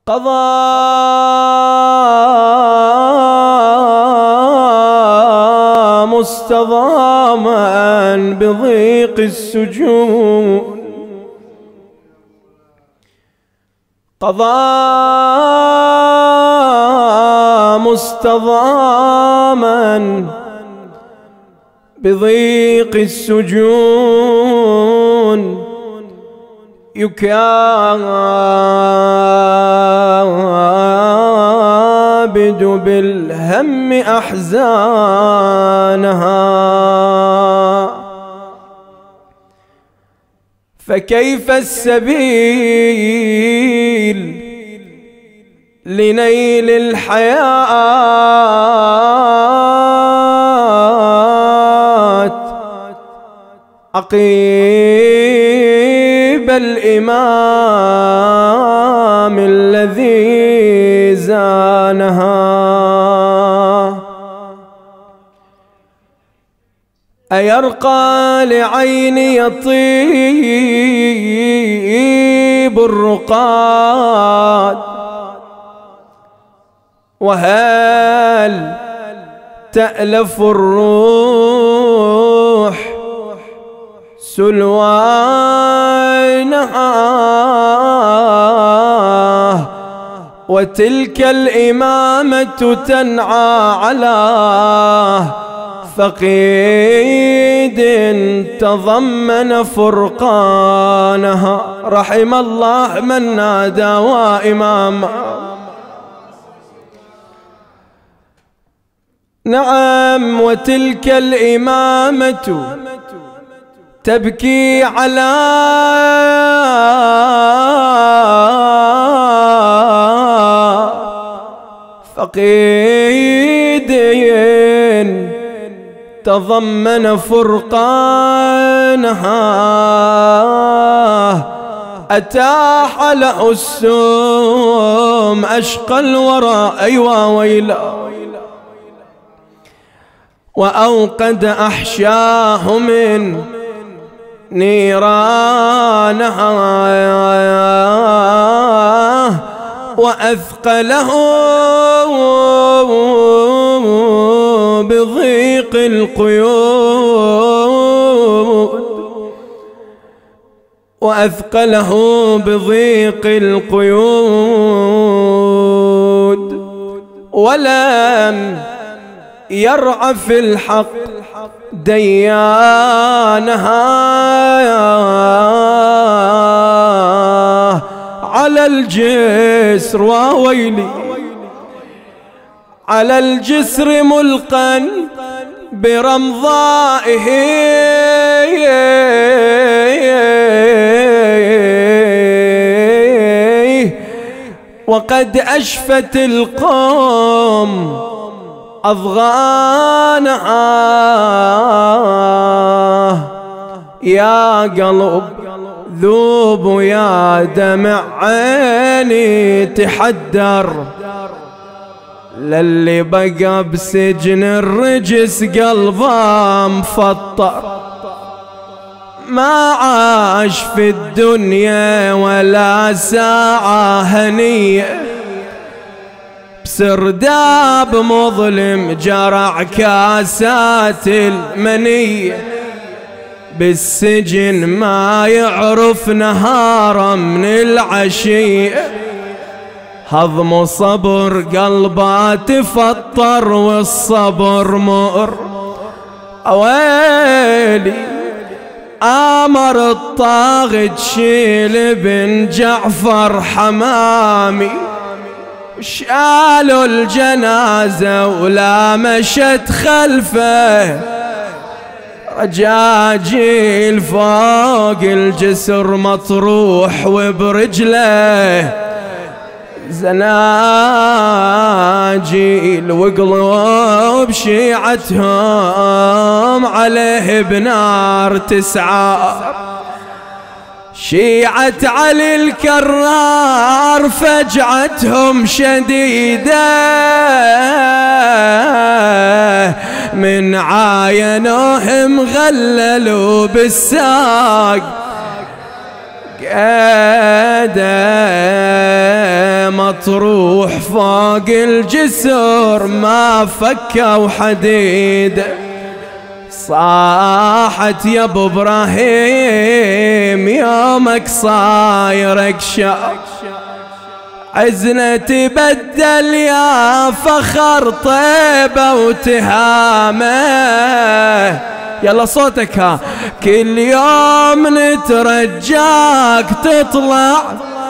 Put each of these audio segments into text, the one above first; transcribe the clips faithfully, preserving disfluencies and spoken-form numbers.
قضى مستضاما بضيق السجون، قضى مستضاما بضيق السجون، يكابد بالهم أحزانها، فكيف السبيل لنيل الحياة عقيب الإمام الذي زانها؟ أيرقى لعيني يطيب الرقاد، وهل تألف الروح سلوانها؟ وتلك الإمامة تنعى على فقيد تضمن فرقانها. رحم الله من نادى وإماما. نعم، وتلك الإمامة تبكي على فقيد تضمن فرقانها، أتاح له السوم أشقى الورى أيوا ويلا، وأوقد أحشاه من نيرانها، وأثقله بضيق القيود، وأثقله بضيق القيود، ولم يرعى في الحق ديانها، على الجسر وويلي على الجسر ملقا برمضائه، وقد أشفت القوم أضغانها. يا قلب ذوب يا دمع عيني تحدر، للي بقى بسجن الرجس قلبه مفطر، ما عاش في الدنيا ولا ساعة هنية، بسرداب مظلم جرع كاسات المنية، بالسجن ما يعرف نهارا من العشية، هضم صبر قلبه تفطر والصبر مر. أويلي آمر الطاغي تشيل بن جعفر حمامي، شالوا الجنازة ولا مشت خلفه، رجاجيل فوق الجسر مطروح وبرجله زناجيل، وقلوب شيعتهم عليه بنار تسعار، شيعة علي الكرار فجعتهم شديدة، من عاينوهم غللوا بالساق قدم مطروح فوق الجسر ما فكوا حديد. صاحت يا ابو ابراهيم يومك صايرك شاف، عزنا تبدل يا فخر طيبة وتهامه. يلا صوتك ها. كل يوم نترجاك تطلع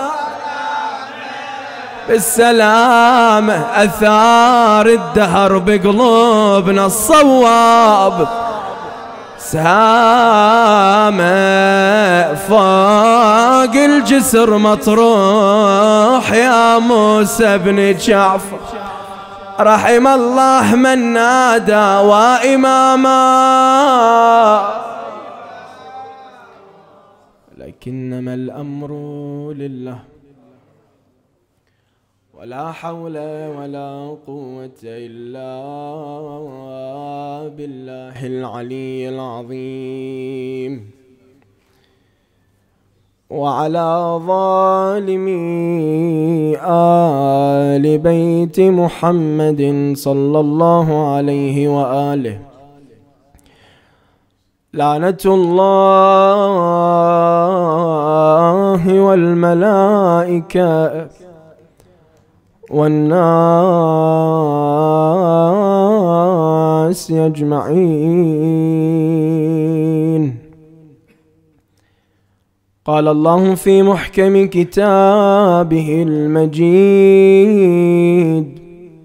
بالسلامة، أثار الدهر بقلوبنا الصواب سامة. فوق الجسر مطروح يا موسى بن جعفر، رحم الله من نادى وإماما. لكنما الأمر لله ولا حول ولا قوة إلا بالله العلي العظيم. وعلى ظالمي آل بيت محمد صلى الله عليه وآله لعنة الله والملائكة والناس أجمعين. قال الله في محكم كتابه المجيد: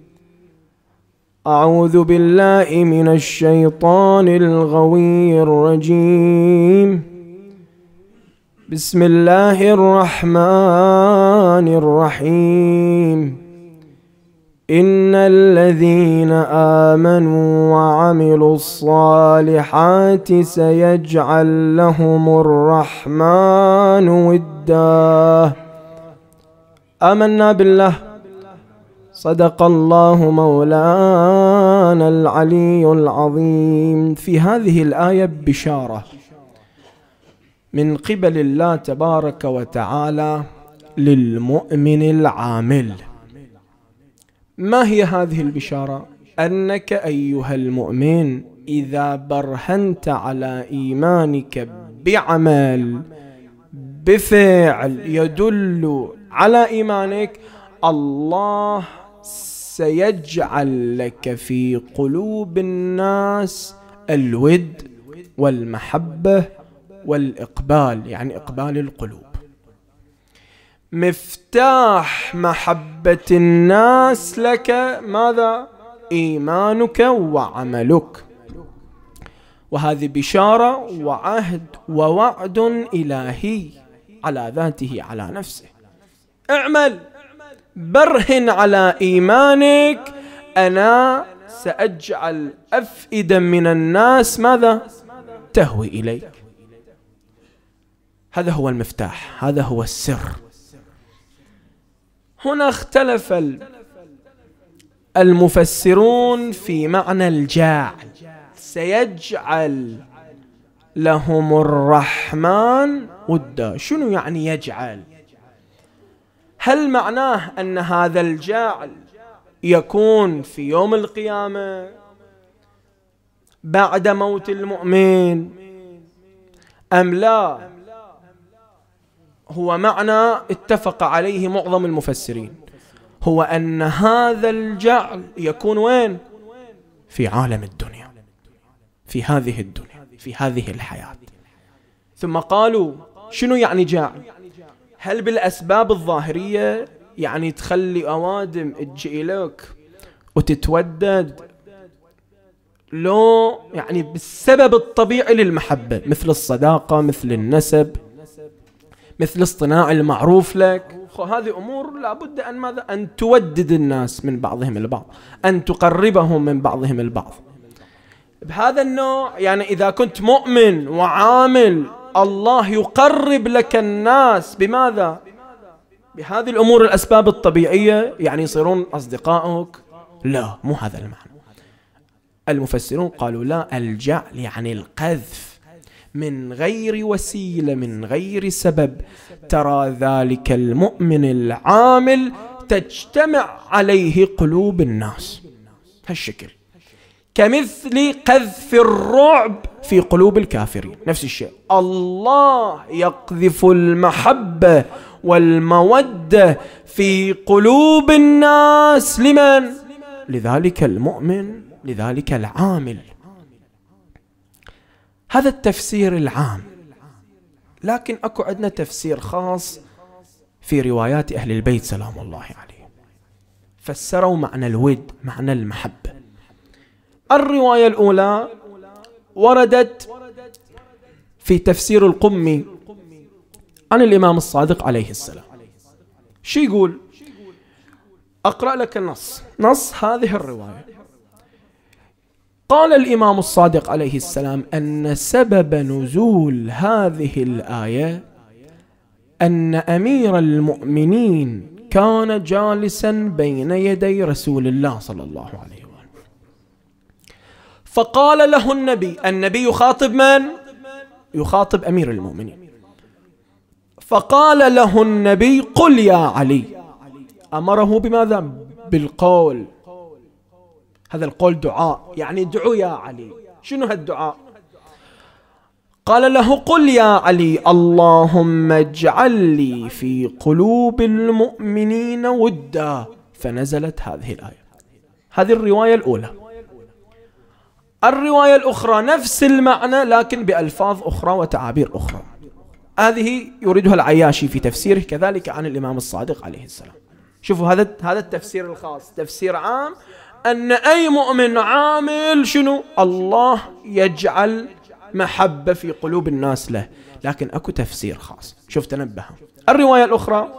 أعوذ بالله من الشيطان الغوي الرجيم، بسم الله الرحمن الرحيم. إن الذين آمنوا وعملوا الصالحات سيجعل لهم الرحمن ودا. آمنا بالله، صدق الله مولانا العلي العظيم. في هذه الآية بشارة من قبل الله تبارك وتعالى للمؤمن العامل. ما هي هذه البشارة؟ أنك أيها المؤمن إذا برهنت على إيمانك بعمل بفعل يدل على إيمانك، الله سيجعل لك في قلوب الناس الود والمحبة والإقبال، يعني إقبال القلوب. مفتاح محبة الناس لك ماذا؟ إيمانك وعملك. وهذه بشارة وعهد ووعد إلهي على ذاته على نفسه. اعمل، برهن على إيمانك، أنا سأجعل أفئدة من الناس ماذا؟ تهوي إليك. هذا هو المفتاح، هذا هو السر. هنا اختلف المفسرون في معنى الجاعل. سيجعل لهم الرحمن ودا، شنو يعني يجعل؟ هل معناه أن هذا الجاعل يكون في يوم القيامة بعد موت المؤمن أم لا؟ هو معنى اتفق عليه معظم المفسرين، هو أن هذا الجعل يكون وين؟ في عالم الدنيا، في هذه الدنيا، في هذه الحياة. ثم قالوا شنو يعني جعل؟ هل بالأسباب الظاهرية، يعني تخلي أوادم تجي لك وتتودد، لو يعني بالسبب الطبيعي للمحبة، مثل الصداقة، مثل النسب، مثل اصطناع المعروف لك. هذه أمور لابد أن ماذا؟ أن تودد الناس من بعضهم البعض، أن تقربهم من بعضهم البعض. بهذا النوع يعني إذا كنت مؤمن وعامل، الله يقرب لك الناس بماذا؟ بهذه الأمور الأسباب الطبيعية، يعني يصيرون أصدقائك؟ لا، مو هذا المعنى. المفسرون قالوا لا، الجعل يعني القذف من غير وسيلة، من غير سبب. ترى ذلك المؤمن العامل تجتمع عليه قلوب الناس هالشكل، كمثل قذف الرعب في قلوب الكافرين. نفس الشيء، الله يقذف المحبة والمودة في قلوب الناس لمن؟ لذلك المؤمن، لذلك العامل. هذا التفسير العام. لكن أكو عندنا تفسير خاص في روايات أهل البيت سلام الله عليهم، فسروا معنى الود، معنى المحبة. الرواية الأولى وردت في تفسير القمي عن الإمام الصادق عليه السلام. شو يقول؟ أقرأ لك النص، نص هذه الرواية. قال الإمام الصادق عليه السلام أن سبب نزول هذه الآية أن أمير المؤمنين كان جالسا بين يدي رسول الله صلى الله عليه وآله، فقال له النبي، النبي يخاطب من؟ يخاطب أمير المؤمنين. فقال له النبي قل يا علي، أمره بماذا؟ بالقول. هذا القول دعاء، يعني ادعو يا علي. شنو هالدعاء؟ قال له قل يا علي اللهم اجعل لي في قلوب المؤمنين ودا، فنزلت هذه الآية. هذه الرواية الأولى. الرواية الأخرى نفس المعنى لكن بألفاظ أخرى وتعابير أخرى، هذه يريدها العياشي في تفسيره كذلك عن الإمام الصادق عليه السلام. شوفوا هذا هذا التفسير الخاص، تفسير عام أن أي مؤمن عامل شنو؟ الله يجعل محبة في قلوب الناس له. لكن أكو تفسير خاص، شوف تنبه. الرواية الأخرى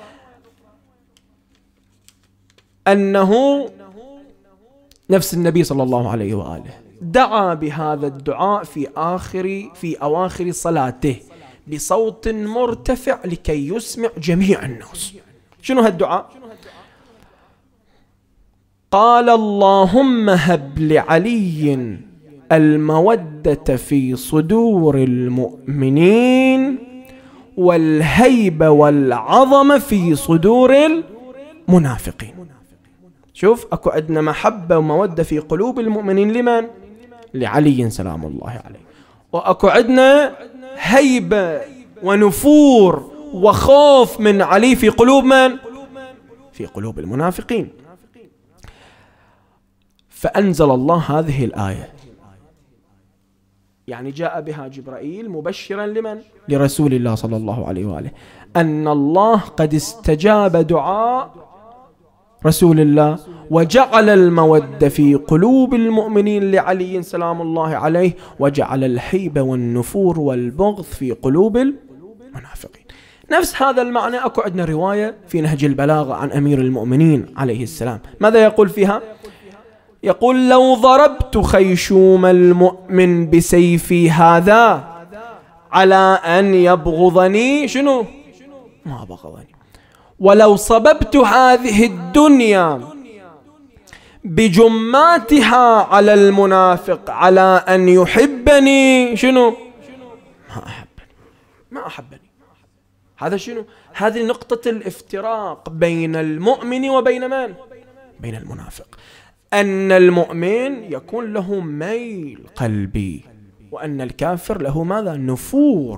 أنه نفس النبي صلى الله عليه وآله دعا بهذا الدعاء في آخر في أواخر صلاته بصوت مرتفع لكي يسمع جميع الناس. شنو هالدعاء؟ قال اللهم هب لعلي المودة في صدور المؤمنين والهيبة والعظمة في صدور المنافقين. شوف أكو عندنا محبة ومودة في قلوب المؤمنين لمن؟ لعلي سلام الله عليه. وأكو عندنا هيبة ونفور وخوف من علي في قلوب من؟ في قلوب المنافقين. فأنزل الله هذه الآية، يعني جاء بها جبرائيل مبشرا لمن؟ لرسول الله صلى الله عليه وآله أن الله قد استجاب دعاء رسول الله وجعل المودة في قلوب المؤمنين لعلي سلام الله عليه، وجعل الهيبة والنفور والبغض في قلوب المنافقين. نفس هذا المعنى أكو عندنا رواية في نهج البلاغة عن أمير المؤمنين عليه السلام. ماذا يقول فيها؟ يقول لو ضربت خيشوم المؤمن بسيفي هذا على أن يبغضني شنو؟ ما بغضني، ولو صببت هذه الدنيا بجماتها على المنافق على أن يحبني شنو؟ ما أحبني، ما أحبني. هذا شنو؟ هذه نقطة الافتراق بين المؤمن وبين من؟ بين المنافق. أن المؤمن يكون له ميل قلبي، وأن الكافر له ماذا؟ نفور.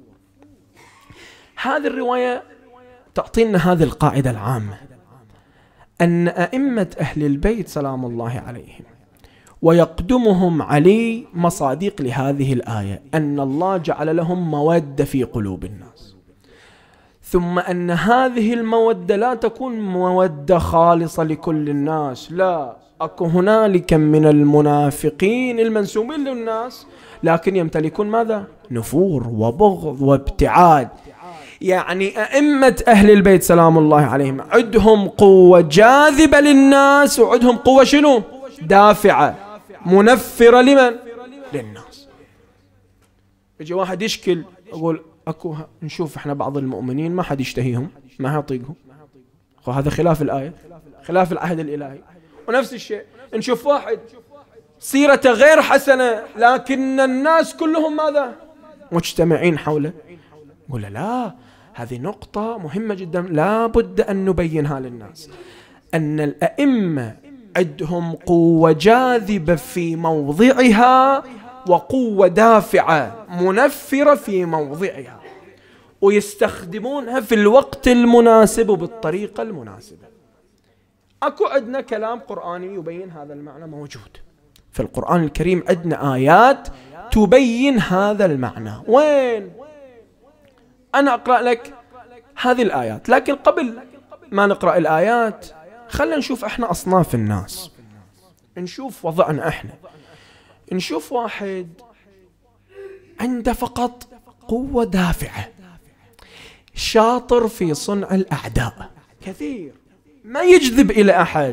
هذه الرواية تعطينا هذه القاعدة العامة، أن أئمة أهل البيت سلام الله عليهم ويقدمهم علي مصادق لهذه الآية، أن الله جعل لهم مودة في قلوب الناس، ثم أن هذه المودة لا تكون مودة خالصة لكل الناس، لا، أكو هنالك من المنافقين المنسوبين للناس لكن يمتلكون ماذا؟ نفور وبغض وابتعاد. يعني أئمة أهل البيت سلام الله عليهم عندهم قوة جاذبة للناس، وعندهم قوة شنو؟ دافعة منفرة لمن؟ للناس. يجي واحد يشكل يقول أكو نشوف إحنا بعض المؤمنين ما حد يشتهيهم، ما يطيقهم، وهذا خلاف الآية، خلاف العهد الإلهي. ونفس الشيء نشوف واحد سيرته غير حسنة لكن الناس كلهم ماذا؟ مجتمعين حوله. يقول لا، هذه نقطة مهمة جدا لا بد أن نبينها للناس، أن الأئمة عندهم قوة جاذبة في موضعها وقوة دافعة منفرة في موضعها، ويستخدمونها في الوقت المناسب وبالطريقة المناسبة. أكو عندنا كلام قرآني يبين هذا المعنى موجود في القرآن الكريم، عندنا آيات تبين هذا المعنى. وين؟ أنا أقرأ لك هذه الآيات، لكن قبل ما نقرأ الآيات خلنا نشوف إحنا أصناف الناس، نشوف وضعنا إحنا. نشوف واحد عنده فقط قوة دافعة، شاطر في صنع الأعداء، كثير ما يجذب إلى أحد،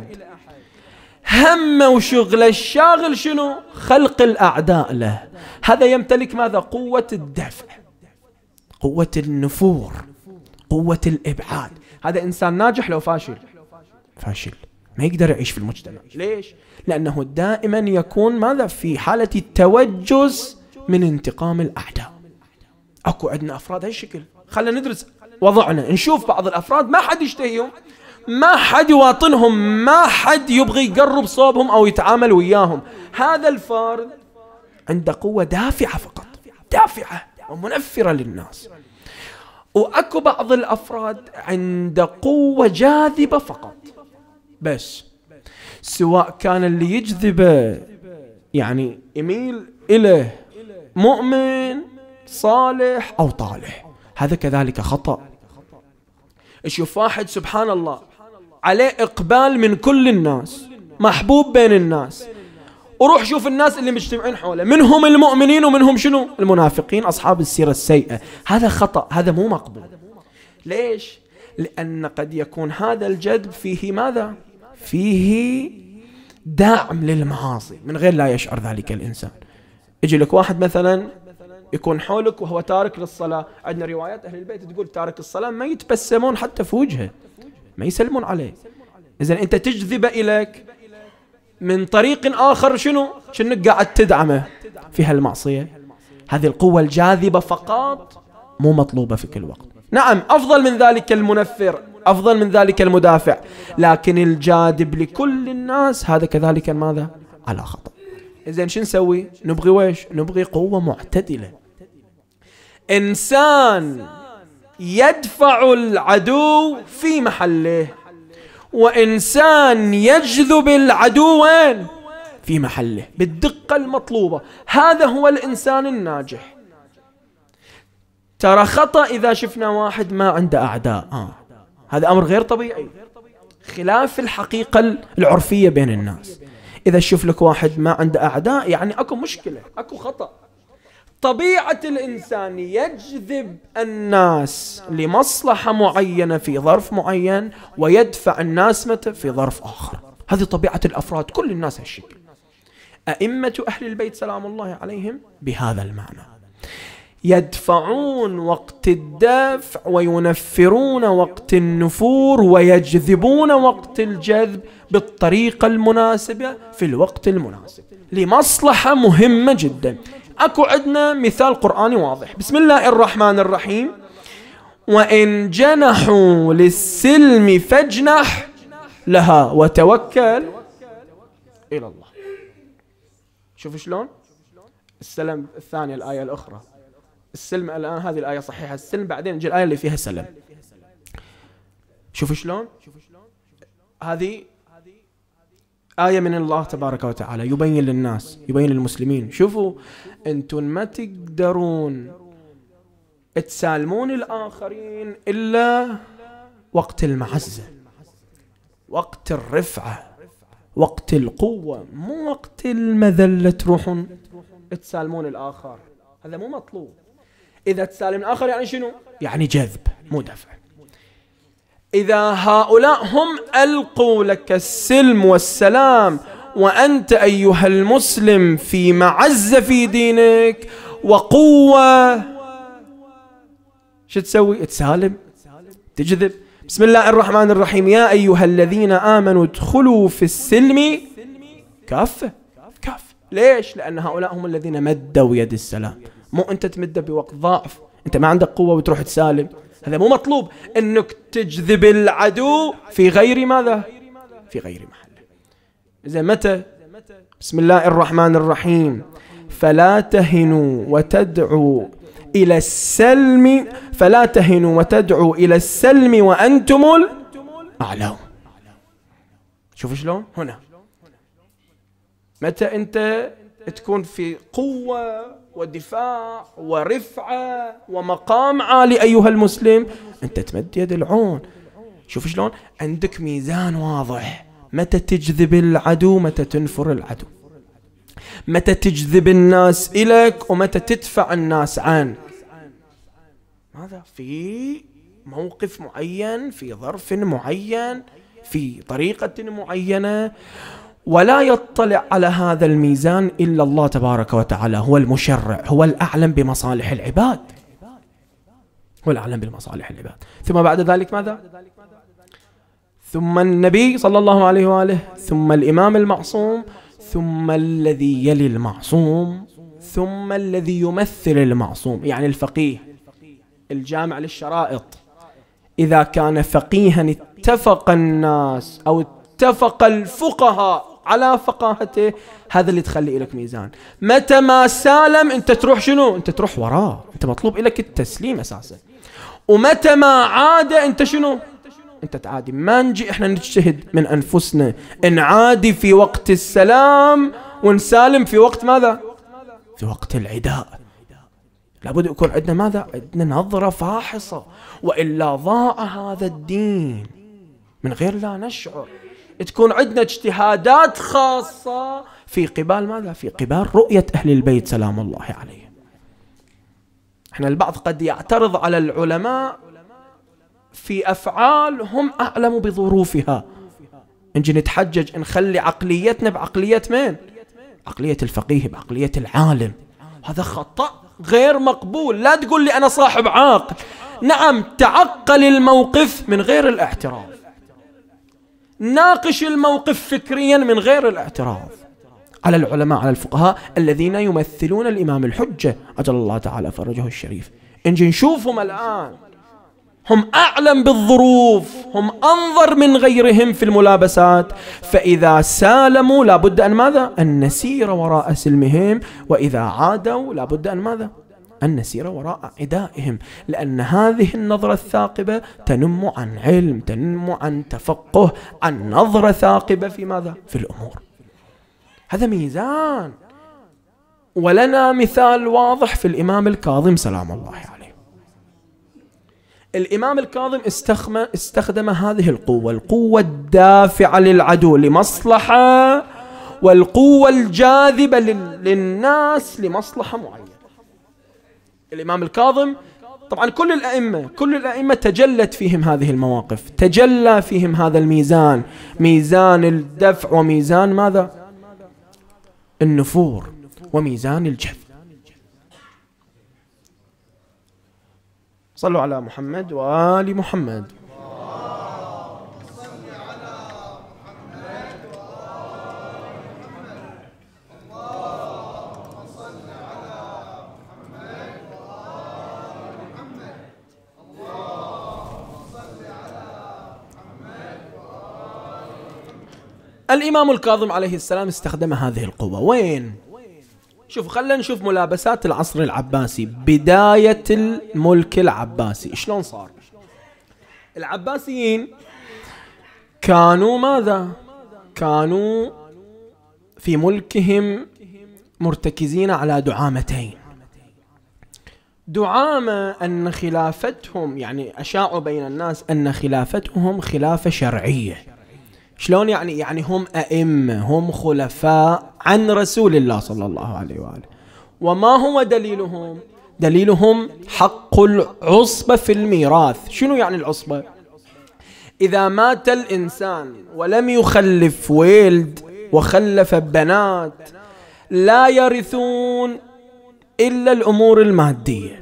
همه وشغله الشاغل شنو؟ خلق الأعداء له. هذا يمتلك ماذا؟ قوة الدفع، قوة النفور، قوة الإبعاد. هذا إنسان ناجح لو فاشل؟ فاشل، ما يقدر يعيش في المجتمع. ليش؟ لأنه دائما يكون ماذا؟ في حالة التوجس من انتقام الأعداء. أكو عندنا أفراد هالشكل، خلنا ندرس وضعنا، نشوف بعض الأفراد ما حد يشتهيهم، ما حد يواطنهم، ما حد يبغي يقرب صوبهم أو يتعامل وياهم. هذا الفرد عنده قوة دافعة فقط، دافعة ومنفرة للناس. وأكو بعض الأفراد عنده قوة جاذبة فقط بس، سواء كان اللي يجذبه يعني يميل إليه مؤمن صالح أو طالح، هذا كذلك خطأ. شوف واحد سبحان الله عليه إقبال من كل الناس، محبوب بين الناس، وروح شوف الناس اللي مجتمعين حوله، منهم المؤمنين ومنهم شنو؟ المنافقين، أصحاب السيرة السيئة. هذا خطأ، هذا مو مقبول. ليش؟ لأن قد يكون هذا الجذب فيه ماذا؟ فيه دعم للمعاصي من غير لا يشعر ذلك الإنسان. يجي لك واحد مثلا يكون حولك وهو تارك للصلاة، عندنا روايات أهل البيت تقول تارك الصلاة ما يتبسمون حتى في وجهه، ما يسلمون عليه. إذن أنت تجذب إليك من طريق آخر شنو؟ شنك قاعد تدعمه في هالمعصية. هذه القوة الجاذبة فقط مو مطلوبة في كل وقت. نعم أفضل من ذلك المنفر، أفضل من ذلك المدافع، لكن الجاذب لكل الناس هذا كذلك ماذا؟ على خطأ. إذن شو نسوي؟ نبغي ويش؟ نبغي قوة معتدلة، إنسان يدفع العدو في محله، وإنسان يجذب العدو وين؟ في محله بالدقة المطلوبة. هذا هو الإنسان الناجح. ترى خطأ إذا شفنا واحد ما عنده أعداء، آه. هذا أمر غير طبيعي، خلاف الحقيقة العرفية بين الناس. إذا شوف لك واحد ما عنده أعداء يعني أكو مشكلة، أكو خطأ. طبيعة الإنسان يجذب الناس لمصلحة معينة في ظرف معين، ويدفع الناس متى؟ في ظرف آخر. هذه طبيعة الأفراد، كل الناس هالشكل. أئمة أهل البيت سلام الله عليهم بهذا المعنى، يدفعون وقت الدفع وينفرون وقت النفور، ويجذبون وقت الجذب بالطريقة المناسبة في الوقت المناسب لمصلحة مهمة جدا. أكو عندنا مثال قرآني واضح. بسم الله الرحمن الرحيم: وإن جنحوا للسلم فاجنح لها وتوكل إلى الله. شوف شلون السلم الثانية، الآية الأخرى. السلم الآن هذه الآية صحيحة، السلم بعدين نجي الآية اللي فيها سلم. شوف شلون هذه آية من الله تبارك وتعالى يبين للناس، يبين للمسلمين. شوفوا أنتم ما تقدرون تسالمون الآخرين إلا وقت المعزة، وقت الرفعة، وقت القوة، مو وقت المذلة تروحون تسالمون الآخر. هذا مو مطلوب. إذا تسالم الآخر يعني شنو؟ يعني جذب مو دفع. إذا هؤلاء هم ألقوا لك السلم والسلام وأنت أيها المسلم في معزة في دينك وقوة، شو تسوي؟ تسالم، تجذب. بسم الله الرحمن الرحيم: يا أيها الذين آمنوا ادخلوا في السلم كافة. كافة. ليش؟ لأن هؤلاء هم الذين مدوا يد السلام، مو أنت تمده بوقت ضعف. أنت ما عندك قوة وتروح تسالم، هذا مو مطلوب أنك تجذب العدو في غير ماذا؟ في غير محله. إذا متى؟ بسم الله الرحمن الرحيم. فلا تهنوا وتدعوا إلى السلم فلا تهنوا وتدعوا إلى السلم وأنتم الأعلون. شوف شلون هنا متى أنت تكون في قوة ودفاع ورفعة ومقام عالي أيها المسلم، أنت تمد يد العون. شوف شلون عندك ميزان واضح، متى تجذب العدو متى تنفر العدو، متى تجذب الناس إليك ومتى تدفع الناس عنك. ماذا؟ في موقف معين، في ظرف معين، في طريقة معينة. ولا يطلع على هذا الميزان إلا الله تبارك وتعالى، هو المشرع، هو الأعلم بمصالح العباد، هو الأعلم بمصالح العباد. ثم بعد ذلك ماذا؟ ثم النبي صلى الله عليه وآله، ثم الإمام المعصوم، ثم الذي يلي المعصوم، ثم الذي يمثل المعصوم، يعني الفقيه الجامع للشرائط. إذا كان فقيها اتفق الناس أو اتفق الفقهاء على فقاهته، هذا اللي تخلي لك ميزان. متى ما سالم أنت تروح شنو؟ أنت تروح وراه، أنت مطلوب لك التسليم أساسا. ومتى ما عاد أنت شنو؟ أنت تعادي. ما نجي إحنا نجتهد من أنفسنا نعادي في وقت السلام ونسالم في وقت ماذا؟ في وقت العداء. لابد يكون عندنا ماذا؟ عندنا نظرة فاحصة، وإلا ضاع هذا الدين من غير لا نشعر. تكون عندنا اجتهادات خاصة في قبال ماذا؟ في قبال رؤية أهل البيت سلام الله عليهم. احنا البعض قد يعترض على العلماء في أفعال هم أعلم بظروفها. نجي نتحجج نخلي عقليتنا بعقلية من؟ عقلية الفقيه، بعقلية العالم. هذا خطأ غير مقبول. لا تقول لي أنا صاحب عاقل. نعم، تعقل الموقف من غير الاعتراض، ناقش الموقف فكريا من غير الاعتراض على العلماء، على الفقهاء الذين يمثلون الإمام الحجة عجل الله تعالى فرجه الشريف. نجي نشوفهم الآن، هم أعلم بالظروف، هم أنظر من غيرهم في الملابسات. فإذا سالموا لابد أن ماذا؟ أن نسير وراء سلمهم، وإذا عادوا لابد أن ماذا؟ أن نسير وراء عدائهم. لأن هذه النظرة الثاقبة تنم عن علم، تنم عن تفقه، عن نظرة ثاقبة في ماذا؟ في الأمور. هذا ميزان. ولنا مثال واضح في الإمام الكاظم سلام الله عليه. الإمام الكاظم استخدم هذه القوة، القوة الدافعة للعدو لمصلحة، والقوة الجاذبة للناس لمصلحة معينة. الإمام الكاظم طبعا كل الأئمة كل الأئمة تجلت فيهم هذه المواقف، تجلى فيهم هذا الميزان، ميزان الدفع وميزان ماذا؟ النفور وميزان الجذب. صلوا على محمد وآل محمد. الإمام الكاظم عليه السلام استخدم هذه القوة. وين؟ شوف، خلينا نشوف ملابسات العصر العباسي، بداية الملك العباسي شلون صار. العباسيين كانوا ماذا؟ كانوا في ملكهم مرتكزين على دعامتين. دعامة أن خلافتهم، يعني أشاعوا بين الناس أن خلافتهم خلافة شرعية. شلون يعني؟ يعني هم أئمة، هم خلفاء عن رسول الله صلى الله عليه وآله. وما هو دليلهم؟ دليلهم حق العصبة في الميراث. شنو يعني العصبة؟ إذا مات الإنسان ولم يخلف ولد وخلف بنات لا يرثون إلا الأمور المادية،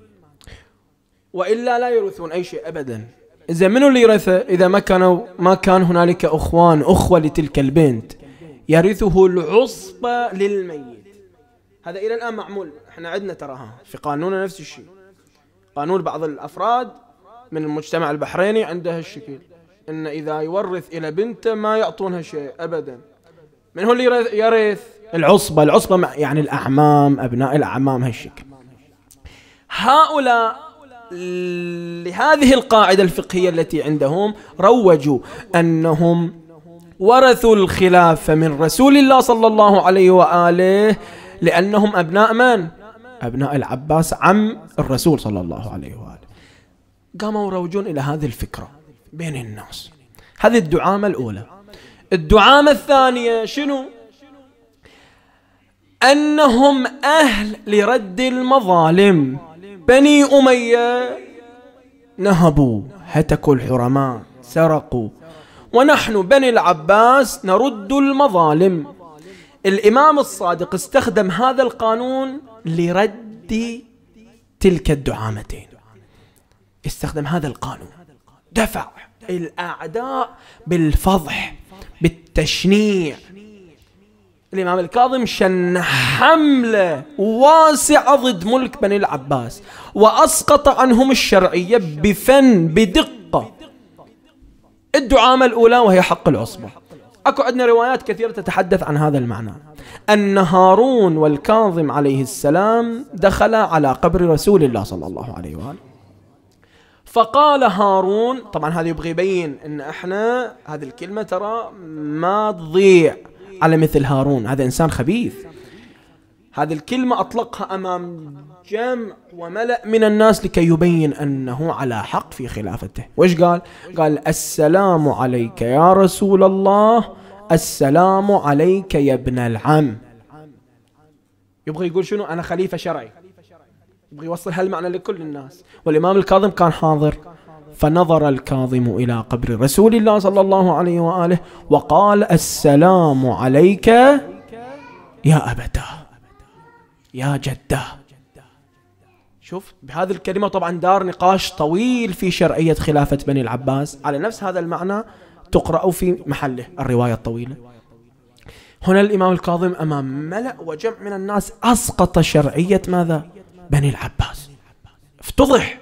وإلا لا يرثون أي شيء أبدا. إذا منو اللي يرثه؟ إذا ما كانوا ما كان هنالك أخوان أخوة لتلك البنت، يرثه العصبة للميت. هذا إلى الآن معمول. إحنا عندنا تراها في قانوننا نفس الشيء. قانون بعض الأفراد من المجتمع البحريني عنده هالشكل، إن إذا يورث إلى بنته ما يعطونها شيء أبدا. من هو اللي يرث؟ العصبة. العصبة يعني الأعمام، أبناء الأعمام، هالشكل. هؤلاء لهذه القاعدة الفقهية التي عندهم روجوا أنهم ورثوا الخلافة من رسول الله صلى الله عليه وآله لأنهم أبناء من؟ أبناء العباس عم الرسول صلى الله عليه وآله. قاموا يروجون إلى هذه الفكرة بين الناس. هذه الدعامة الأولى. الدعامة الثانية شنو؟ أنهم أهل لرد المظالم. بني أمية نهبوا، هتكوا الحرماء، سرقوا، ونحن بني العباس نرد المظالم. الإمام الصادق استخدم هذا القانون لرد تلك الدعامتين. استخدم هذا القانون، دفع الأعداء بالفضح، بالتشنيع. الإمام الكاظم شن حملة واسعة ضد ملك بني العباس، وأسقط عنهم الشرعية بفن، بدقة. الدعامة الأولى وهي حق العصبة. أكو عندنا روايات كثيرة تتحدث عن هذا المعنى، أن هارون والكاظم عليه السلام دخل على قبر رسول الله صلى الله عليه وآله، فقال هارون، طبعا هذا يبغي يبين أن احنا هذه الكلمة ترى ما تضيع على مثل هارون، هذا إنسان خبيث. هذه الكلمة أطلقها أمام جمع وملأ من الناس لكي يبين أنه على حق في خلافته. وإيش قال؟ قال السلام عليك يا رسول الله، السلام عليك يا ابن العم. يبغي يقول شنو؟ أنا خليفة شرعي، يبغي يوصل هالمعنى لكل الناس. والإمام الكاظم كان حاضر، فنظر الكاظم إلى قبر رسول الله صلى الله عليه وآله وقال السلام عليك يا أبتاه، يا جده. شوف بهذه الكلمة طبعا دار نقاش طويل في شرعية خلافة بني العباس، على نفس هذا المعنى تقرأ في محله الرواية الطويلة. هنا الإمام الكاظم أمام ملأ وجمع من الناس أسقط شرعية ماذا؟ بني العباس، افتضح.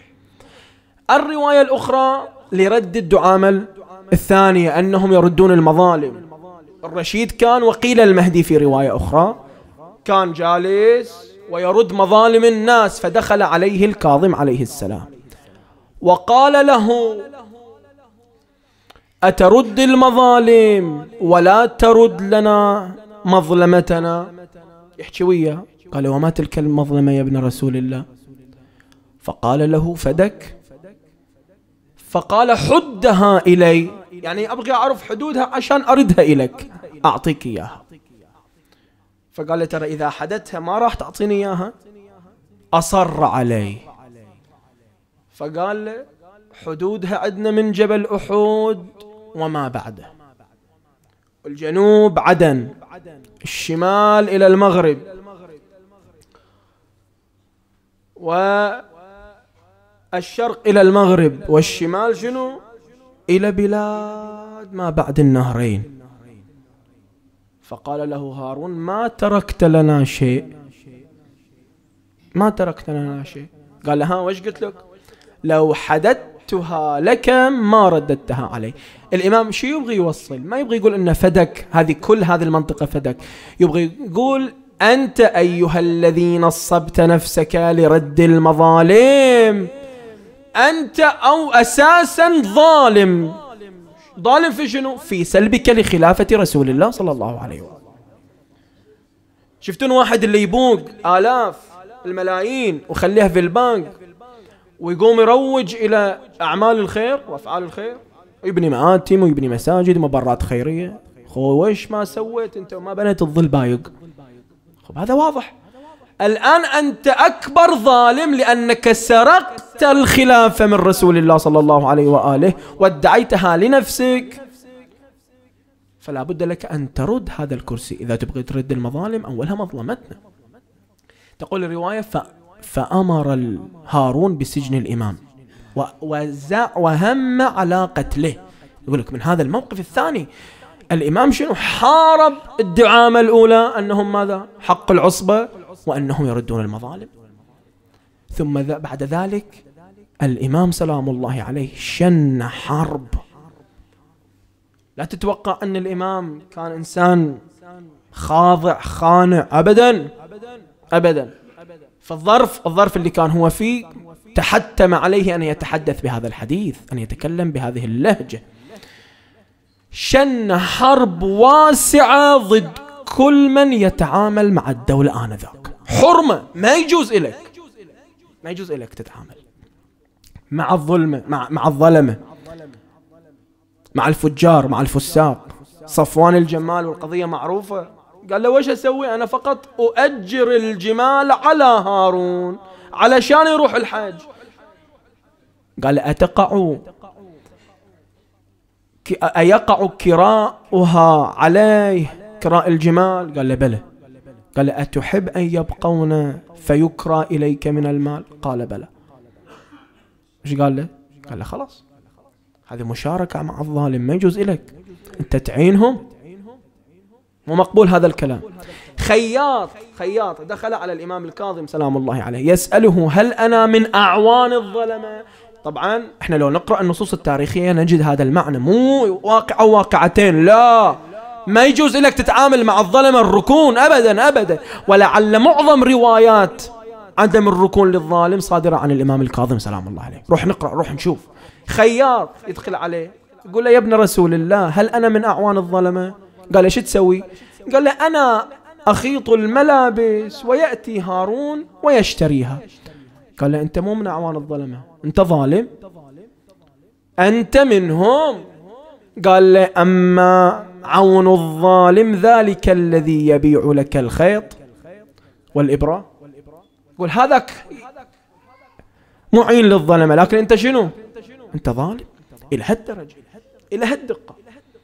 الرواية الأخرى لرد الدعامة الثانية أنهم يردون المظالم. الرشيد كان وقيل المهدي في رواية أخرى كان جالس ويرد مظالم الناس، فدخل عليه الكاظم عليه السلام وقال له أترد المظالم ولا ترد لنا مظلمتنا؟ يحكي وياه، قال وما تلك المظلمة يا ابن رسول الله؟ فقال له فدك. فقال حدها إلي، يعني أبغى أعرف حدودها عشان أردها إليك، أعطيك إياها. فقال له ترى إذا حددتها ما راح تعطيني إياها. أصر علي، فقال له حدودها عندنا من جبل أحد وما بعده، الجنوب عدن، الشمال إلى المغرب، والشرق إلى المغرب، والشمال شنو؟ إلى بلاد ما بعد النهرين. فقال له هارون ما تركت لنا شيء، ما تركت لنا شيء. قال له ها وش قلت لك؟ لو حددتها لك ما رددتها علي. الإمام شو يبغي يوصل؟ ما يبغي يقول إن فدك، هذه كل هذه المنطقة فدك، يبغي يقول أنت أيها الذي نصبت نفسك لرد المظالم أنت أو أساسا ظالم. ظالم في شنو؟ في سلبك لخلافة رسول الله صلى الله عليه وآله. شفتون واحد اللي يبوق آلاف الملايين وخليها في البنك ويقوم يروج إلى أعمال الخير وأفعال الخير، ويبني مآتم ويبني مساجد ومبرات خيرية. خو وش ما سويت أنت وما بنيت الظل بايق؟ خب هذا واضح. الآن أنت أكبر ظالم لأنك سرقت الخلافة من رسول الله صلى الله عليه وآله وادعيتها لنفسك، فلا بد لك أن ترد هذا الكرسي. إذا تبغي ترد المظالم أولها مظلمتنا. تقول الرواية ف... فأمر هارون بسجن الإمام ووزع وهم على قتله. يقول لك من هذا الموقف الثاني الإمام شنو؟ حارب الدعامة الأولى أنهم ماذا؟ حق العصبة وأنهم يردون المظالم. ثم بعد ذلك الإمام سلام الله عليه شن حرب. لا تتوقع أن الإمام كان إنسان خاضع خانع، أبدا أبدا. فالظرف الظرف اللي كان هو فيه تحتم عليه أن يتحدث بهذا الحديث، أن يتكلم بهذه اللهجة. شن حرب واسعة ضد كل من يتعامل مع الدولة آنذاك. حرمة، ما يجوز إليك ما يجوز إليك تتعامل مع الظلمة، مع مع الظلمة، مع الفجار، مع الفساق. صفوان الجمال والقضية معروفة، قال له وش أسوي؟ أنا فقط أؤجر الجمال على هارون علشان يروح الحج. قال أتقع أيقع كراؤها عليه، كراء الجمال؟ قال له بلى. قال أتحب أن يبقون فيكرى إليك من المال؟ قال بلى. ايش قال له؟ قال له خلاص، هذه مشاركة مع الظالم، ما يجوز إليك أنت تعينهم، مو مقبول هذا الكلام. خياط خياط دخل على الإمام الكاظم سلام الله عليه يسأله هل أنا من أعوان الظلمة؟ طبعا احنا لو نقرأ النصوص التاريخية نجد هذا المعنى، مو واقعة واقعتين، لا، ما يجوز لك تتعامل مع الظلمة الركون أبدا أبدا. ولعل معظم روايات عدم الركون للظالم صادرة عن الإمام الكاظم سلام الله عليه. روح نقرأ، روح نشوف. خياط يدخل عليه يقول له يا ابن رسول الله هل أنا من أعوان الظلمة؟ قال له شو تسوي؟ قال له أنا أخيط الملابس ويأتي هارون ويشتريها. قال له أنت مو من أعوان الظلمة، أنت ظالم، أنت منهم. قال له أما عون الظالم ذلك الذي يبيع لك الخيط والإبرة. يقول هذاك معين للظلمة، لكن أنت شنو؟ أنت ظالم إلى هالدرجة، إلى هالدقة.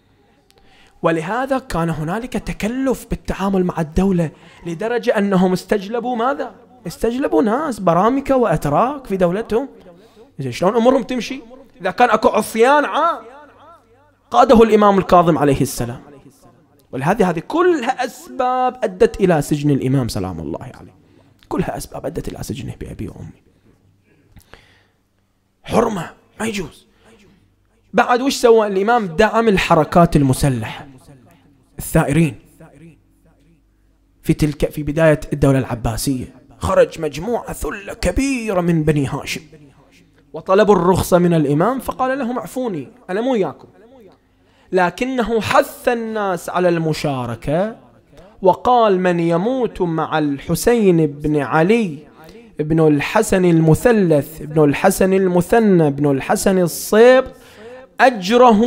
ولهذا كان هنالك تكلف بالتعامل مع الدولة لدرجة أنهم استجلبوا ماذا؟ استجلبوا ناس برامكة وأتراك في دولتهم. إذا شلون أمورهم تمشي؟ إذا كان أكو عصيان عام قاده الإمام الكاظم عليه السلام. ولهذه هذه كلها أسباب أدت إلى سجن الإمام سلام الله عليه، كلها أسباب أدت إلى سجنه بأبي وأمي. حرمة، ما يجوز. بعد وش سوى الإمام؟ دعم الحركات المسلحة، الثائرين في تلك في بداية الدولة العباسية. خرج مجموعة ثلة كبيرة من بني هاشم وطلبوا الرخصة من الإمام، فقال لهم اعفوني أنا مو وياكم. لكنه حث الناس على المشاركة، وقال من يموت مع الحسين بن علي ابن الحسن المثلث ابن الحسن المثنى ابن الحسن الصيب أجره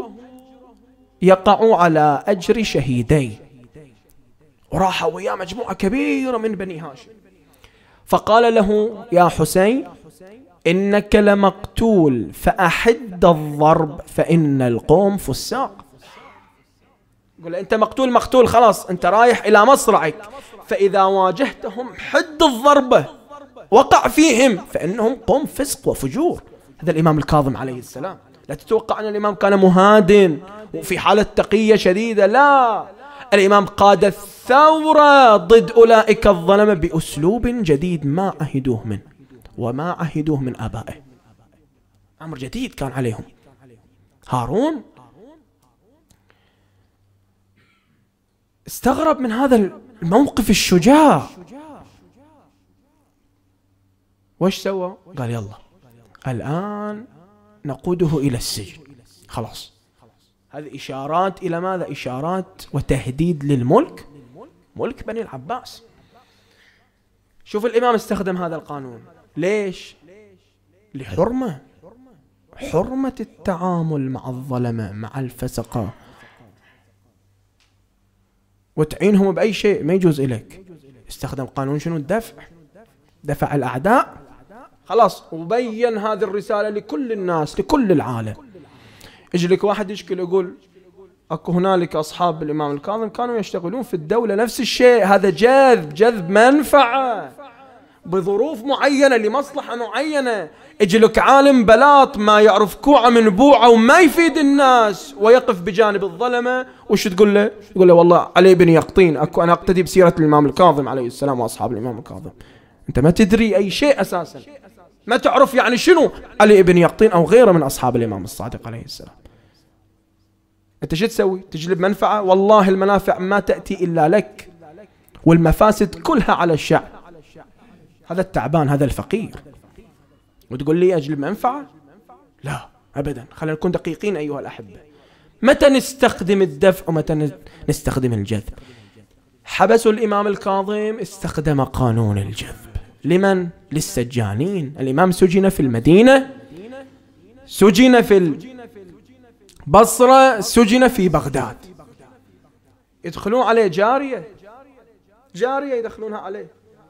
يقع على أجر شهيدي. وراح وياه مجموعة كبيرة من بني هاشم، فقال له يا حسين إنك لمقتول فأحد الضرب فإن القوم فساق. يقول أنت مقتول مقتول خلاص، أنت رايح إلى مصرعك، فإذا واجهتهم حد الضربة وقع فيهم فإنهم قوم فسق وفجور. هذا الإمام الكاظم عليه السلام. لا تتوقع أن الإمام كان مهادن وفي حالة تقية شديدة، لا، الإمام قاد الثورة ضد أولئك الظلمة بأسلوب جديد ما عهدوه منه وما عهدوه من آبائه. أمر جديد كان عليهم. هارون استغرب من هذا الموقف الشجاع. وش سوى؟ قال يلا الآن نقوده إلى السجن. خلاص، هذه إشارات إلى ماذا؟ إشارات وتهديد للملك، ملك بني العباس. شوف الإمام استخدم هذا القانون ليش؟ لحرمة، حرمة التعامل مع الظلمة مع الفسقة، وتعينهم بأي شيء ما يجوز إليك. استخدم قانون شنو؟ الدفع، دفع الأعداء. خلاص، وبين هذه الرسالة لكل الناس لكل العالم. يجي لك واحد يشكل يقول اكو هنالك اصحاب الامام الكاظم كانوا يشتغلون في الدولة نفس الشيء، هذا جذب جذب منفعة بظروف معينة لمصلحة معينة. يجي لك عالم بلاط ما يعرف كوعة من بوعة وما يفيد الناس ويقف بجانب الظلمة، وش تقول له؟ يقول له والله علي بن يقطين، اكو انا اقتدي بسيرة الامام الكاظم عليه السلام واصحاب الامام الكاظم. انت ما تدري اي شيء اساسا، ما تعرف يعني شنو علي بن يقطين أو غيره من أصحاب الإمام الصادق عليه السلام. أنت شو تسوي؟ تجلب منفعة؟ والله المنافع ما تأتي إلا لك، والمفاسد كلها على الشعب. هذا التعبان، هذا الفقير، وتقول لي أجلب منفعة؟ لا أبدا. خلينا نكون دقيقين أيها الأحبة. متى نستخدم الدفع ومتى نستخدم الجذب؟ حبسوا الإمام الكاظم، استخدم قانون الجذب. لمن؟ للسجانين. الإمام سجن في المدينة، سجن في البصرة، سجن في بغداد. يدخلون عليه جارية، جارية يدخلونها عليه،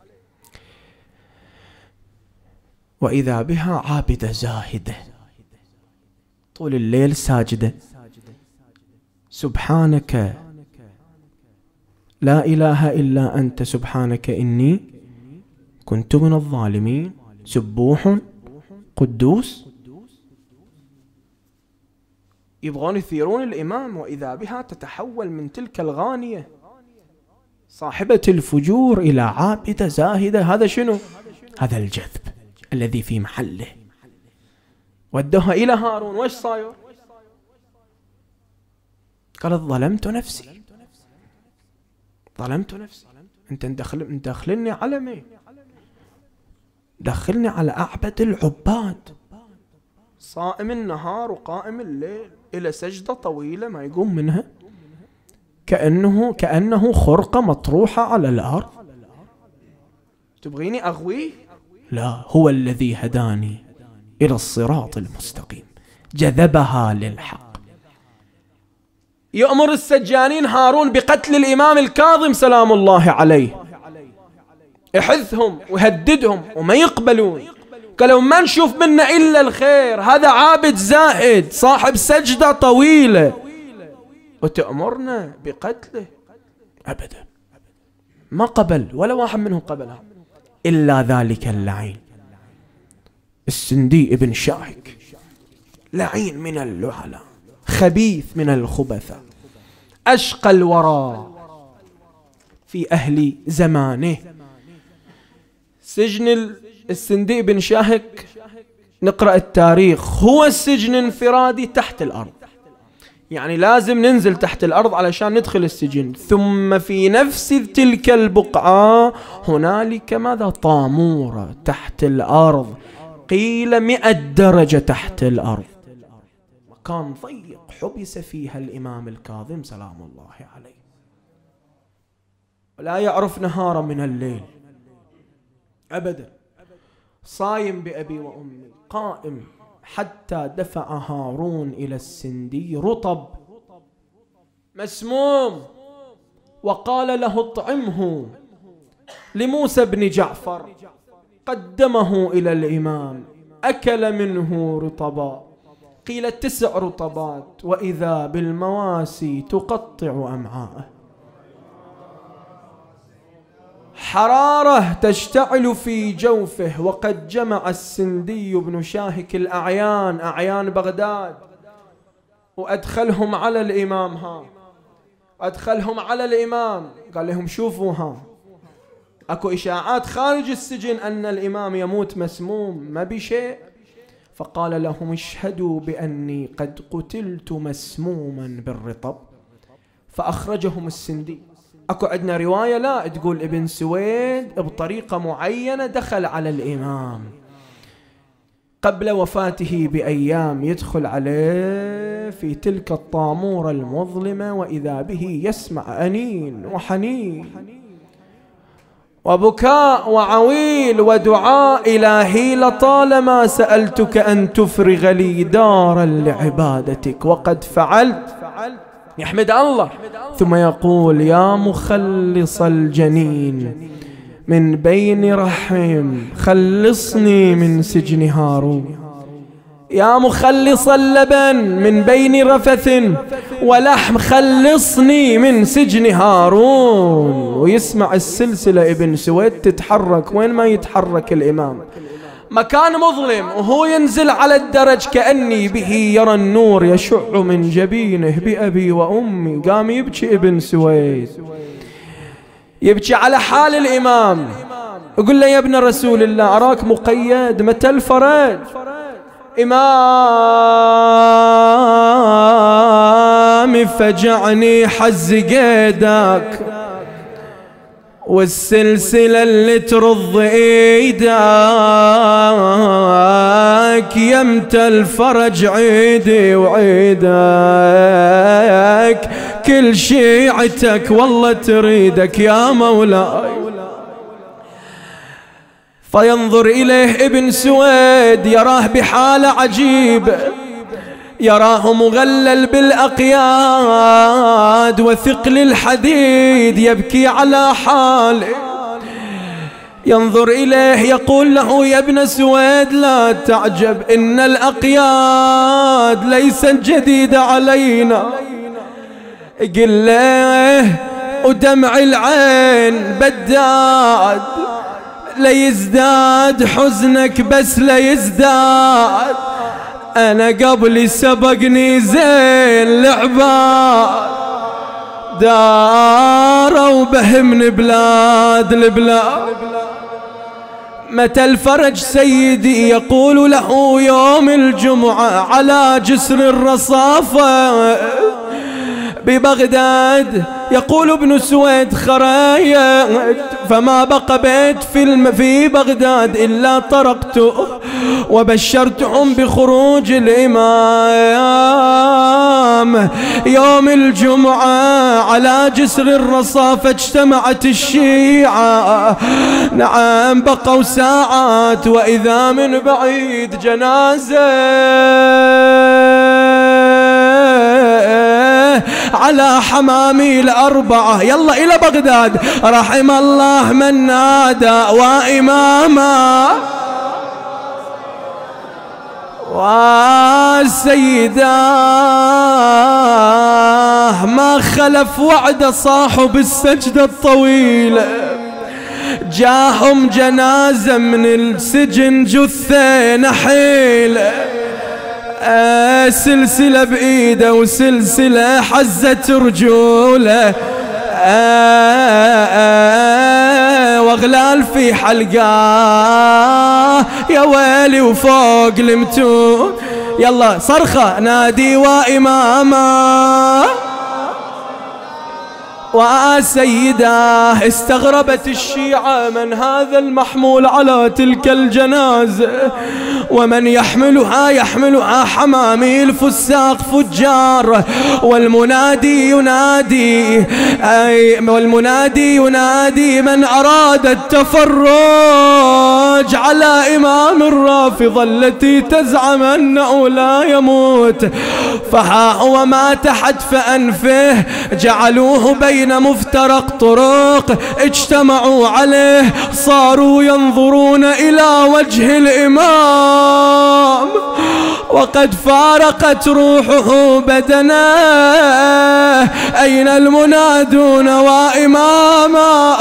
وإذا بها عابدة زاهدة طول الليل ساجدة، سبحانك لا إله إلا أنت سبحانك إني كنت من الظالمين، سبوح قدوس. يبغون يثيرون الإمام، وإذا بها تتحول من تلك الغانية صاحبة الفجور إلى عابدة زاهدة. هذا شنو؟ هذا الجذب الذي في محله. ودوها إلى هارون، وش صاير؟ قالت ظلمت نفسي، ظلمت نفسي. انت مدخل مدخلني على مين؟ دخلني على أعبد العباد، صائم النهار وقائم الليل، إلى سجدة طويلة ما يقوم منها، كأنه كأنه خرقة مطروحة على الأرض. تبغيني أغويه؟ لا، هو الذي هداني إلى الصراط المستقيم، جذبها للحق. يأمر السجانين هارون بقتل الإمام الكاظم سلام الله عليه، يحثهم ويهددهم وما يقبلون. قالوا ما نشوف منا إلا الخير، هذا عابد زاهد صاحب سجدة طويلة، وتأمرنا بقتله؟ أبدا، ما قبل، ولا واحد منهم قبلها إلا ذلك اللعين السندي ابن شاهك، لعين من اللعنة، خبيث من الخبثاء، أشقى الورى في أهل زمانه. سجن السندي بن شاهك نقرأ التاريخ، هو السجن انفرادي تحت الأرض، يعني لازم ننزل تحت الأرض علشان ندخل السجن. ثم في نفس تلك البقعة هنالك ماذا؟ طامورة تحت الأرض، قيل مئة درجة تحت الأرض، مكان ضيق حبس فيها الإمام الكاظم سلام الله عليه، ولا يعرف نهار من الليل أبدا، صايم بأبي وأمي، قائم، حتى دفع هارون إلى السندي رطب مسموم، وقال له اطعمه لموسى بن جعفر، قدمه إلى الإمام، أكل منه رطبا، قيل تسع رطبات، وإذا بالمواسي تقطع أمعاءه، حرارة تشتعل في جوفه. وقد جمع السندي بن شاهك الأعيان، أعيان بغداد، وأدخلهم على الإمام، ها أدخلهم على الإمام، قال لهم شوفوا ها أكو إشاعات خارج السجن أن الإمام يموت مسموم، ما بشيء. فقال لهم اشهدوا بأني قد قتلت مسموما بالرطب. فأخرجهم السندي. أكو عندنا رواية لا تقول ابن سويد بطريقة معينة دخل على الإمام قبل وفاته بأيام، يدخل عليه في تلك الطامورة المظلمة، وإذا به يسمع أنين وحنين وبكاء وعويل ودعاء، إلهي لطالما سألتك أن تفرغ لي دارا لعبادتك وقد فعلت، يحمد الله، ثم يقول يا مخلص الجنين من بين رحم خلصني من سجن هارون، يا مخلص اللبن من بين رفث ولحم خلصني من سجن هارون. ويسمع السلسلة ابن سويد تتحرك، وين ما يتحرك الإمام مكان مظلم وهو ينزل على الدرج كأني به يرى النور يشع من جبينه بأبي وأمي. قام يبكي ابن سويد، يبكي على حال الإمام، يقول له يا ابن رسول الله أراك مقيد، متى الفرج؟ إمامي فجعني حز قيدك، والسلسلة اللي ترض ايدك، يمت الفرج عيدي وعيدك، كل شيعتك والله تريدك يا مولاي. فينظر إليه ابن سويد يراه بحالة عجيبة، يراه مغلل بالأقياد وثقل الحديد، يبكي على حاله. ينظر إليه يقول له يا ابن سويد لا تعجب، إن الأقياد ليست جديدة علينا. قل له ودمع العين بداد، ليزداد حزنك بس ليزداد، أنا قبلي سبقني زين لعباد، داروا بهمن بلاد البلاد. متى الفرج سيدي؟ يقول له يوم الجمعة على جسر الرصافة ببغداد. يقول ابن سويد خرجت فما بقى بيت في, في بغداد إلا طرقته وبشرتهم بخروج الإمام. يوم الجمعة على جسر الرصافة اجتمعت الشيعة، نعم بقوا ساعات وإذا من بعيد جنازة على حمامي الأربعة. يلا إلى بغداد، رحم الله من نادى وإماما والسيداه، ما خلف وعد صاحب السجدة الطويلة. جاهم جنازة من السجن جثة نحيلة، آه سلسلة بإيده وسلسلة حزت رجوله، آه آه واغلال في حلقاه يا ويلي وفوق المتون. يلا صرخة نادي وإماما وسيداه. استغربت الشيعة من هذا المحمول على تلك الجنازة، ومن يحملها يحملها حمامي الفساق فجار، والمنادي ينادي أي والمنادي ينادي من أراد التفرج على إمام الرافضة التي تزعم أنه لا يموت. فها هو مات حتف أنفه، جعلوه بين مفترق طرق، اجتمعوا عليه صاروا ينظرون إلى وجه الإمام وقد فارقت روحه بدنه. أين المنادون وإماما؟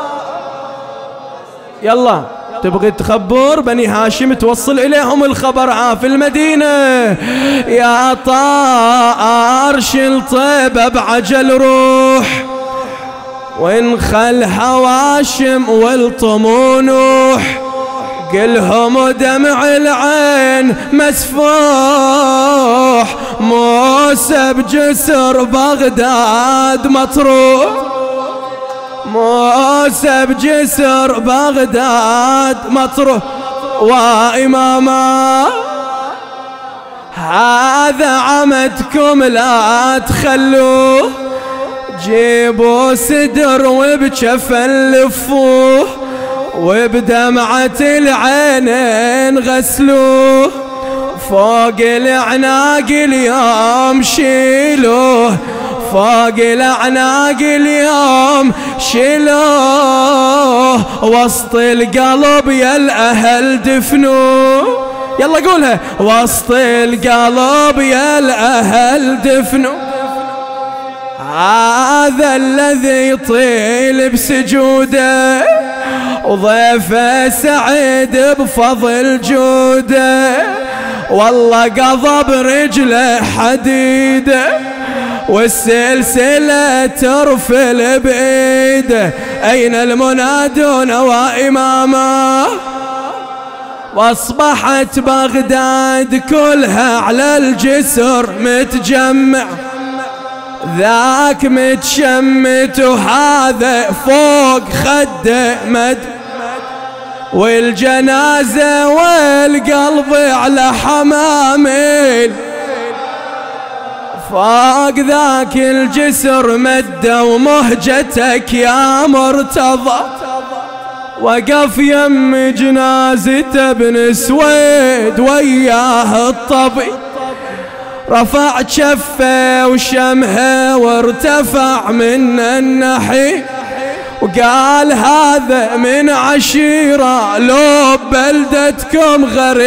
يلا تبغي تخبر بني هاشم توصل إليهم الخبر في المدينة. يا طائر شل طيبة بعجل روح، وإن خل هواشم والطمو نوح، قلهم دمع العين مسفوح، موسى بجسر بغداد مطروح، موسى بجسر بغداد مطروح وإماما. هذا عمدكم لا تخلوه، جيبوا سدر وبجفن لفوه، وبدمعة العينين غسلوه، فوق الأعناق اليوم شيلوه، فوق الأعناق اليوم شيلوه، وسط القلب يا الأهل دفنوه. يلا قولها، وسط القلب يا الأهل دفنوه. هذا الذي يطيل بسجوده، وضيفه سعيد بفضل جوده، والله قضى برجله حديده، والسلسلة ترفل بإيده. أين المنادون وإمامه؟ واصبحت بغداد كلها على الجسر متجمع، ذاك متشمت وهذا فوق خده مد، والجنازة والقلب على حمامل، فوق ذاك الجسر مده ومهجتك يا مرتضى. وقف يم جنازته ابن سويد وياه الطبي، رفع شفه وشمه وارتفع من النحي، وقال هذا من عشيرة لو بلدتكم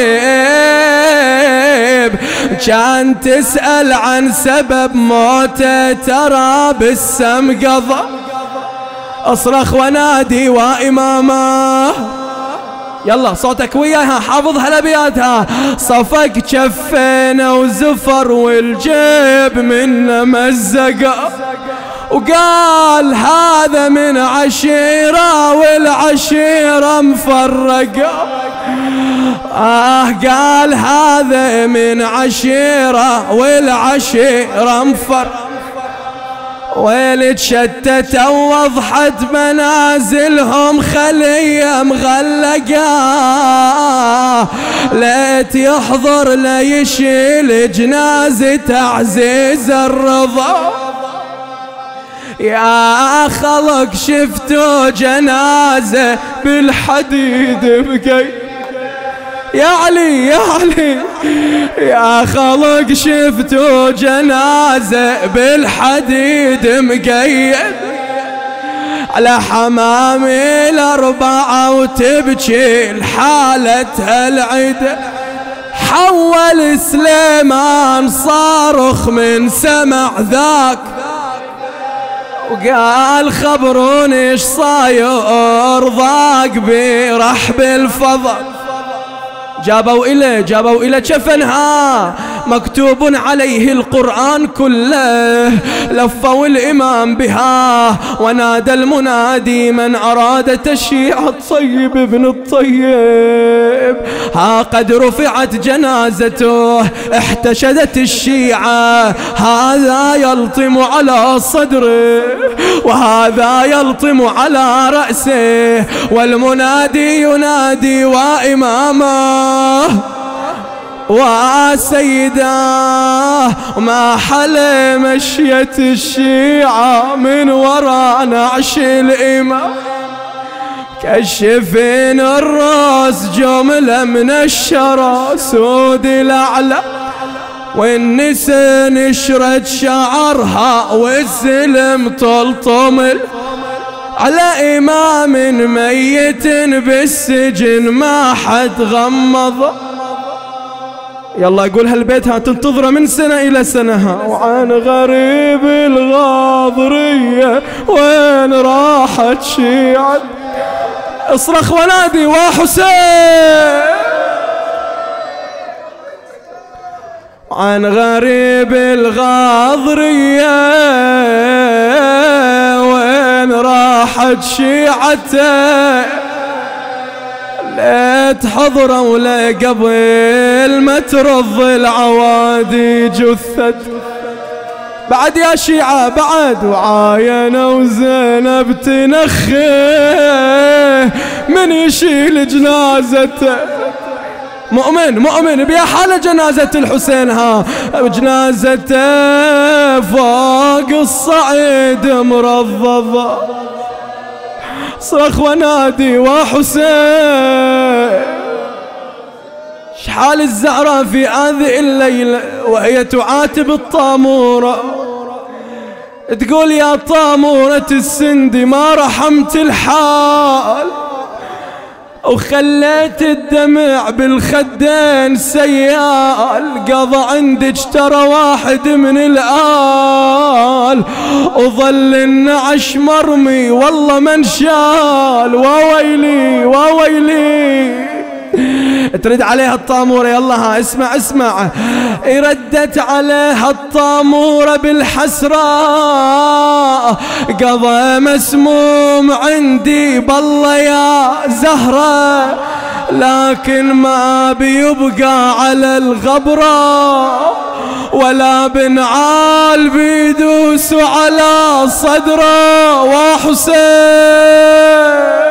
غريب، كان تسأل عن سبب موته ترى بالسم قضى. اصرخ ونادي وإمامه، يلا صوتك وياها حافظها الابياتها. صفق شفينا وزفر والجيب منه مزقه، وقال هذا من عشيرة والعشيرة مفرقة. آه قال هذا من عشيرة والعشيرة مفرقة. ويل تشتت وضحت منازلهم خلية مغلقة، ليت يحضر ليشيل جنازة عزيز الرضا. يا خلق شفتوا جنازة بالحديد بقي، يا علي يا علي يا خلق شفتوا جنازة بالحديد مقيد على حمامي الأربعة وتبكي لحالتها العدة. حول سليمان صارخ من سمع ذاك، وقال خبروني ايش صاير ضاق برحب الفضل. جابوا إليه جابوا إلى جفنها مكتوب عليه القرآن كله، لفوا الإمام بها ونادى المنادي من أراد تشييع الطيب ابن الطيب. ها قد رفعت جنازته احتشدت الشيعة، هذا يلطم على صدره وهذا يلطم على رأسه، والمنادي ينادي وإمامه وسيداه. ما حل مشية الشيعة من وراء نعش الإمام، كشفين الراس جملة من الشرى سود الأعلى، والنساء نشرت شعرها والزلم طلطم على إمام ميت بالسجن ما حد غمض. يلا يقول هالبيت ها تنتظره من سنة إلى سنة. وعن غريب الغاضرية وين راحت شيعة، اصرخ ونادي وحسين. عن غريب الغاضرية وين راحت شيعته، ليت حضرة ولا قبل ما ترض العوادي جثت. بعد يا شيعة بعد وعاينة وزينب تنخيه من يشيل جنازته. مؤمن مؤمن بيا حالة جنازة الحسين، ها جنازته فوق الصعيد مرضضة. صرخ ونادي وحسين. شحال الزهرة في هذه الليلة وهي تعاتب الطامورة، تقول يا طامورة السندي ما رحمت الحال، وخليت الدمع بالخدين سيال، قضى عندك ترى واحد من الآل، وظل النعش مرمي والله من شال. وويلي وويلي ترد عليها الطامورة. يلا ها اسمع اسمع. ردت عليها الطامورة بالحسرة قضى مسموم عندي بالله يا زهرة، لكن ما بيبقى على الغبرة ولا بنعال بيدوسوا على صدره. وحسين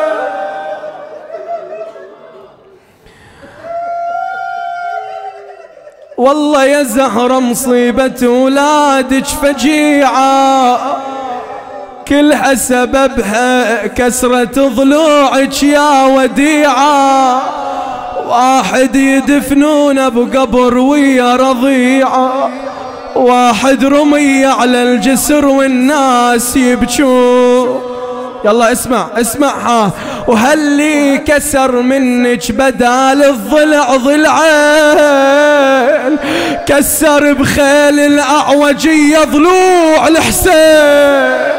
والله يا زهرة مصيبة ولادك فجيعة كلها سببها كسرة ضلوعك يا وديعة، واحد يدفنون بقبر ويا رضيعة، واحد رمي على الجسر والناس يبكون. يلا اسمع اسمع ها. وهاللي كسر منك بدال الضلع ضلعين كسر بخيل الأعوجية ضلوع الحسين.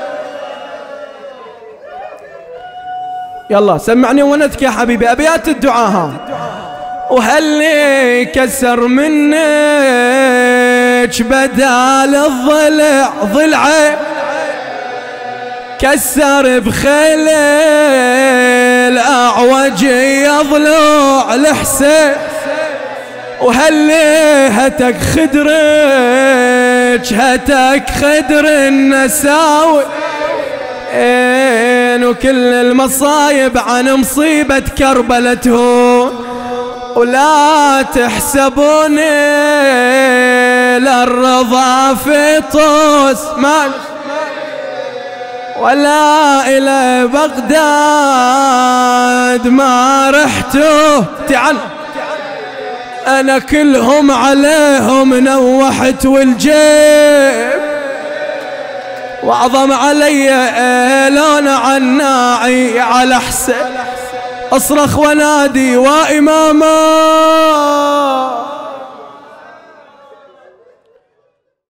يلا سمعني ونتك يا حبيبي أبيات الدعاء ها. وهاللي كسر منك بدال الضلع ضلعين كسر بخيل الأعوجية ضلوع الحسين، وهاللي هتك خدرك هتك خدر النساوي وكل المصايب عن مصيبة كربلة هون. ولا تحسبوني للرضا في طوس مال ولا إلى بغداد ما رحتوا. تعال أنا كلهم عليهم نوحت والجيب وأعظم علي لون عناعي على حسين أصرخ ونادي وإماما